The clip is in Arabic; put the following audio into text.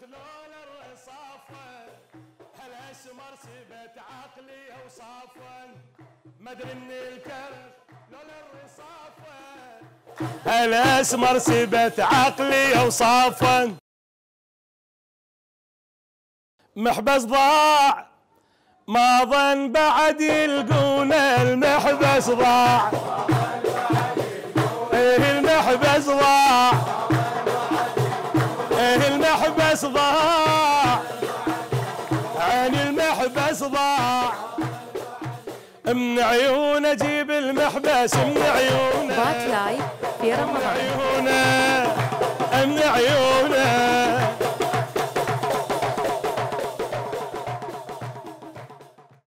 مخلول الرصافة هالاسمر سبت عقلي اوصافا ما ادري ان الكرخ لولا الرصافة هالاسمر سبت عقلي اوصافا محبس ضاع ما ظن بعد يلقونه المحبس ضاع ايه المحبس ضاع ايه المحبس ضاع عين المحبس ضاع من عيونه جيب المحبس من عيونه بات لايف في رمضان من عيونه من عيونه